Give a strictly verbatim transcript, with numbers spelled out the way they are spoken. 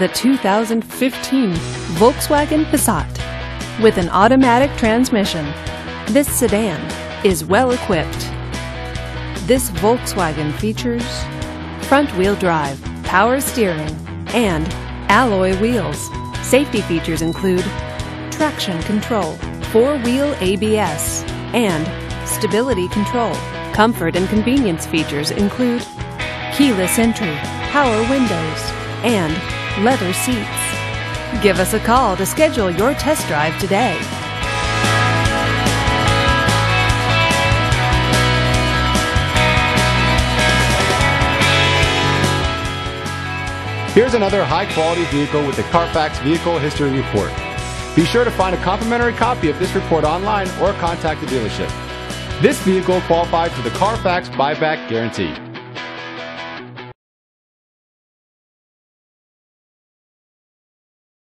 the two thousand fifteen Volkswagen Passat. With an automatic transmission, this sedan is well equipped. This Volkswagen features front-wheel drive, power steering, and alloy wheels. Safety features include traction control, four-wheel A B S, and stability control. Comfort and convenience features include keyless entry, power windows, and leather seats. Give us a call to schedule your test drive today. Here's another high-quality vehicle with the Carfax Vehicle History Report. Be sure to find a complimentary copy of this report online or contact the dealership. This vehicle qualifies for the Carfax Buyback Guarantee.